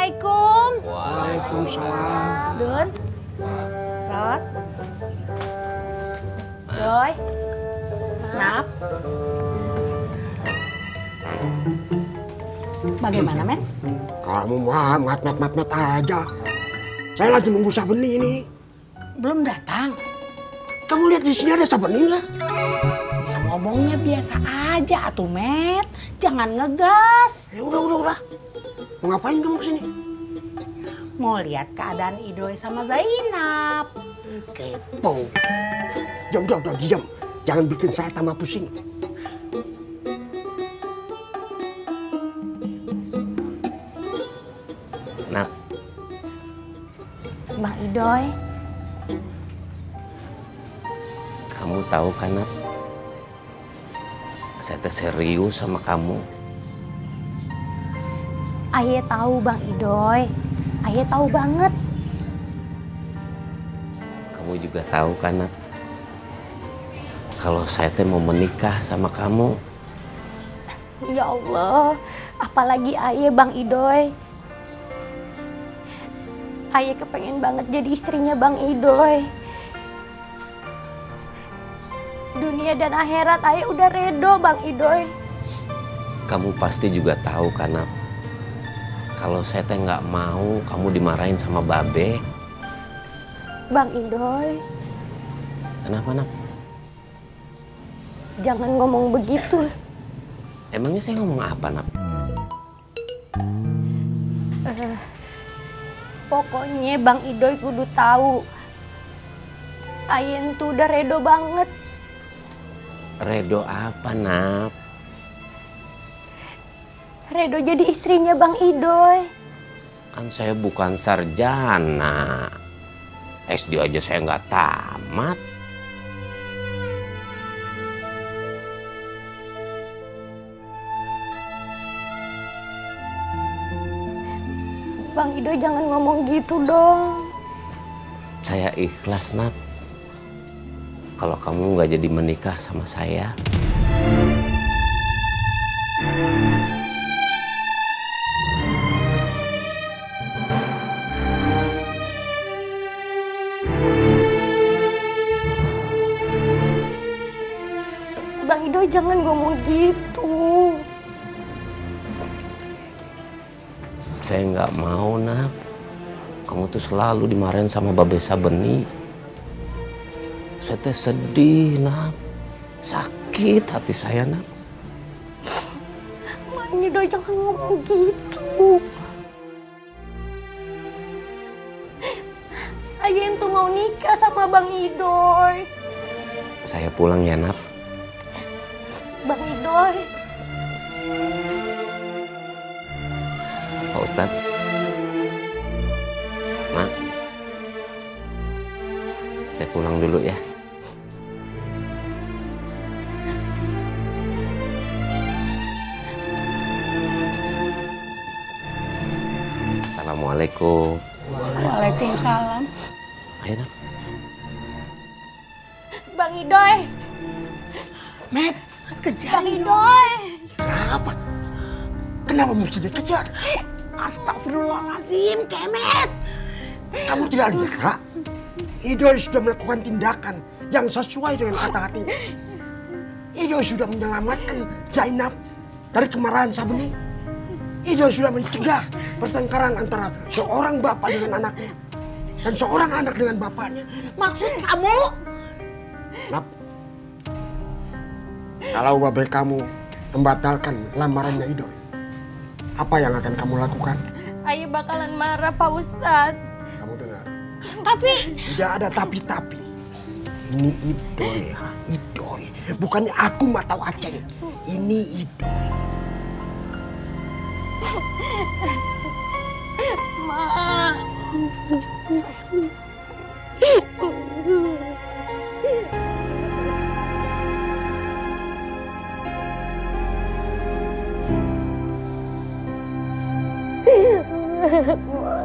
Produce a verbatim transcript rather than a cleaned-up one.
Assalamualaikum. Waalaikumsalam. Dun, Rod, Doy, Nap. Bagaimana, Men? Kamu mah mat-mat-mat aja. Saya lagi nunggu Sabeni ini. Belum datang. Kamu lihat di sini ada Sabeni nggak? Ya, ngomongnya biasa aja atuh, Met. Jangan ngegas. Ya udah, udah, udah. Mau ngapain kamu kesini? Mau lihat keadaan Idoy sama Zainab. Kepo. Ya udah, udah diam. Jangan bikin saya tambah pusing. Nak. Bang Idoy. Kamu tahu kan, Nak? Saya teh serius sama kamu. Aye tahu Bang Idoy. Aye tahu banget. Kamu juga tahu kan, Nak? Kalau saya teh mau menikah sama kamu. Ya Allah, apalagi Aye Bang Idoy. Aye kepengen banget jadi istrinya Bang Idoy. Dunia dan akhirat Aye udah redo Bang Idoy. Kamu pasti juga tahu kan, Nak? Kalau saya teh nggak mau kamu dimarahin sama Babe. Bang Idoy, Kenapa, Nak? jangan ngomong begitu. Emangnya saya ngomong apa, Nak? Uh, pokoknya Bang Idoy kudu tahu. Ayen tuh udah redo banget. Redo apa, Nak? Redo jadi istrinya Bang Idoy. Kan saya bukan sarjana. S D aja saya nggak tamat. Bang Idoy jangan ngomong gitu dong. Saya ikhlas, Nak. Kalau kamu nggak jadi menikah sama saya. Bang Idoy jangan ngomong gitu. Saya nggak mau, Nak. Kamu tuh selalu dimarahin sama Babe Sabeni. Saya teh sedih, Nak. Sakit hati saya, Nak. Bang Idoy jangan ngomong gitu. Ayen tuh mau nikah sama Bang Idoy. Saya pulang ya, Nak. Bang Idoy. Pak Ustadz. Mak. Saya pulang dulu ya. Assalamualaikum. Waalaikumsalam. Ayo, Nak. Bang Idoy. Met, Kejar Bang Idoy. kenapa? Kenapa mesti dikejar? Astagfirullahaladzim, Kemet. Kamu tidak lihat? Idoy sudah melakukan tindakan yang sesuai dengan kata hatinya. Idoy sudah menyelamatkan Zainab dari kemarahan Sabeni. Idoy sudah mencegah pertengkaran antara seorang bapak dengan anaknya dan seorang anak dengan bapaknya. Maksud kamu? Nap, kalau babe kamu membatalkan lamarannya Idoy, apa yang akan kamu lakukan? Aye bakalan marah Pak Ustadz. Kamu dengar? Tapi Tidak ada tapi-tapi. Ini Idoy, ha? Idoy. Bukannya aku atau Aceng. Ini Idoy. Ma. Ma.